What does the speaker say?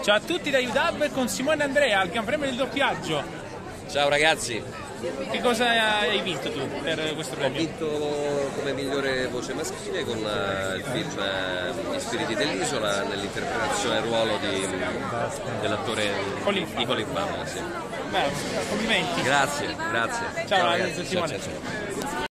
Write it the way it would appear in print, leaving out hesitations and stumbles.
Ciao a tutti da UDAB con Simone e Andrea al Gran Premio del doppiaggio. Ciao ragazzi. Che cosa hai vinto tu per questo Ho premio? vinto come migliore voce maschile con il film Gli spiriti dell'isola nell'interpretazione del ruolo dell'attore Nicola Infame. Sì. Beh, complimenti. Grazie. Ciao ragazzi. Simone. Ciao.